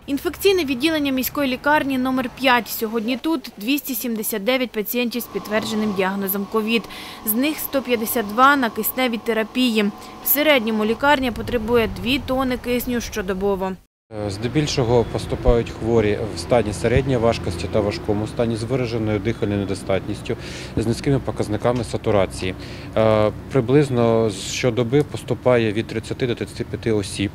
Інфекційне відділення міської лікарні номер 5. Сьогодні тут 279 пацієнтів з підтвердженим діагнозом ковід. З них 152 на кисневій терапії. В середньому лікарня потребує 2 тонни кисню щодобово. Здебільшого поступають хворі в стані середньої важкості та важкому стані з вираженою дихальною недостатністю, з низькими показниками сатурації. Приблизно щодоби поступає від 30 до 35 осіб.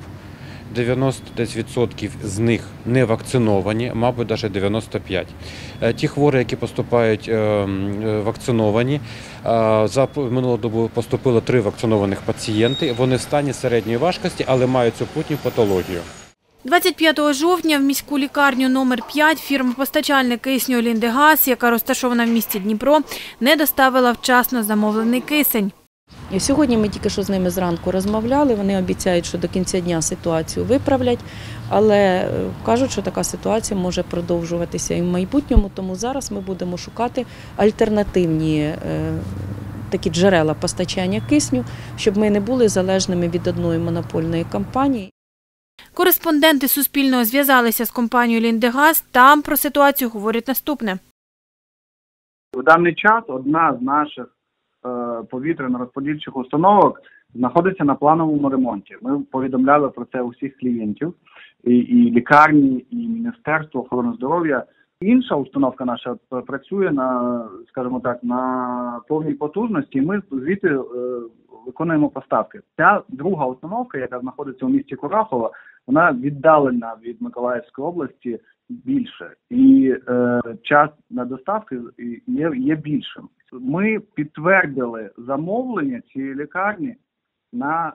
90% з них не вакциновані, мабуть, навіть 95%. Ті хворі, які поступають вакциновані, за минулу добу поступило 3 вакцинованих пацієнти. Вони в стані середньої важкості, але мають супутню патологію. 25 жовтня в міську лікарню номер 5 фірма-постачальник кисню «Ліндегаз», яка розташована в місті Дніпро, не доставила вчасно замовлений кисень. І сьогодні ми тільки що з ними зранку розмовляли, вони обіцяють, що до кінця дня ситуацію виправлять, але кажуть, що така ситуація може продовжуватися і в майбутньому, тому зараз ми будемо шукати альтернативні такі джерела постачання кисню, щоб ми не були залежними від одної монопольної компанії. Кореспонденти Суспільного зв'язалися з компанією «Ліндегаз». Там про ситуацію говорять наступне. В даний час одна з наших повітряно-розподільчих установок знаходиться на плановому ремонті. Ми повідомляли про це усіх клієнтів, і лікарні, і Міністерство охорони здоров'я. Інша установка наша працює скажімо так, на повній потужності, і ми звідти виконуємо поставки. Ця друга установка, яка знаходиться у місті Курахово, вона віддалена від Миколаївської області більше. І час на доставки є більшим. Ми підтвердили замовлення цієї лікарні на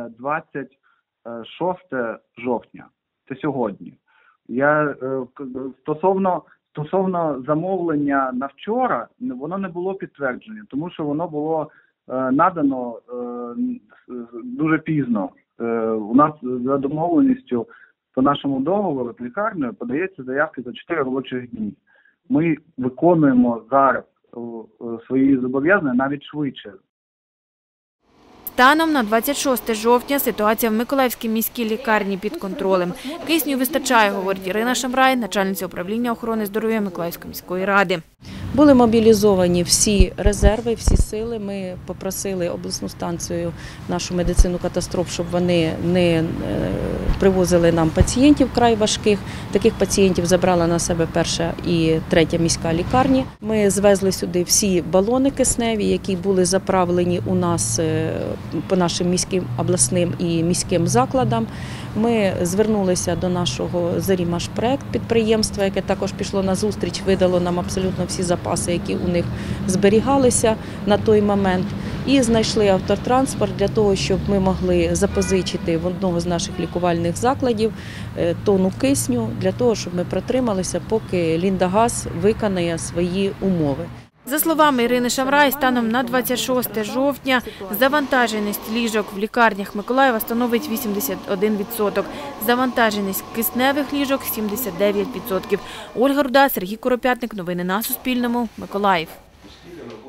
26 жовтня. Це сьогодні. Стосовно замовлення на вчора, воно не було підтверджено, тому що воно було надано дуже пізно. У нас за домовленістю по нашому договору з лікарнею подається заявки за 4 робочих дні. Ми виконуємо зараз свої зобов'язання навіть швидше. Станом на 26 жовтня ситуація в Миколаївській міській лікарні під контролем. Кисню вистачає, говорить Ірина Шамрай, начальниця управління охорони здоров'я Миколаївської міської ради. Були мобілізовані всі резерви, всі сили. Ми попросили обласну станцію, нашу медицину катастроф, щоб вони не привозили нам пацієнтів вкрай важких. Таких пацієнтів забрала на себе 1-ша і 3-я міська лікарні. Ми звезли сюди всі балони кисневі, які були заправлені у нас по нашим міським, обласним і міським закладам. Ми звернулися до нашого «Зарімашпроект» підприємства, яке також пішло на зустріч, видало нам абсолютно всі запаси, які у них зберігалися на той момент, і знайшли автотранспорт для того, щоб ми могли запозичити в одного з наших лікувальних закладів тонну кисню, для того, щоб ми протрималися, поки «Ліндегаз» виконає свої умови. За словами Ірини Шамрай, станом на 26 жовтня завантаженість ліжок в лікарнях Миколаєва становить 81%. Завантаженість кисневих ліжок – 79%. Ольга Руда, Сергій Куропятник. Новини на Суспільному. Миколаїв.